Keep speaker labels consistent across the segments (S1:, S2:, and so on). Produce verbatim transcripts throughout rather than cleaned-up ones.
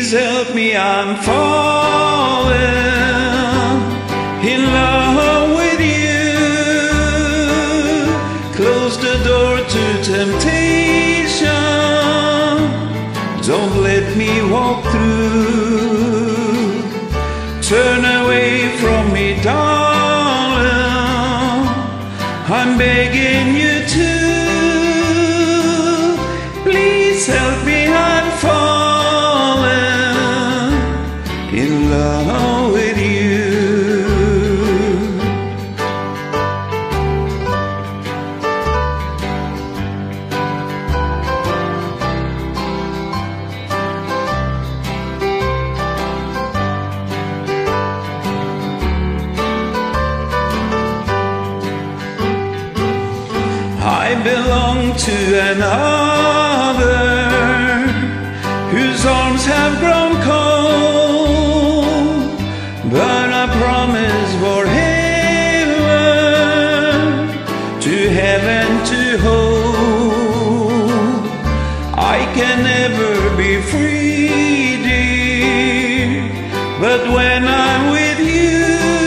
S1: Please help me, I'm falling in love with you. Close the door to temptation, don't let me walk through. Turn away from me, darling, I'm begging you to. Please help me, I'm falling in love with you. I belong to another whose arms have grown cold, but I promise forever to heaven to hold. I can never be free, dear, but when I'm with you,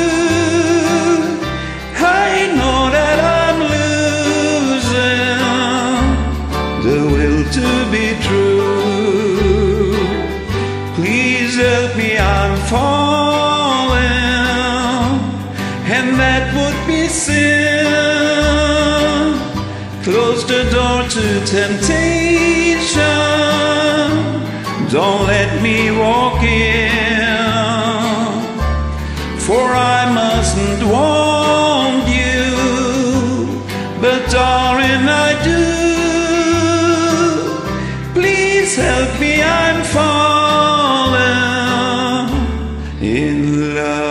S1: I know that I'm losing the will to be true. Please help me, I'm falling, and that would be sin. Close the door to temptation, don't let me walk in, for I mustn't want you, but darling I do. Please help me, I'm falling in love.